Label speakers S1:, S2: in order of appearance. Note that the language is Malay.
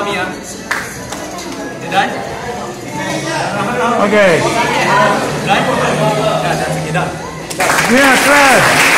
S1: Ami. You done?
S2: Okay.
S1: Done? Done. That's okay. Done.
S2: Yeah, class.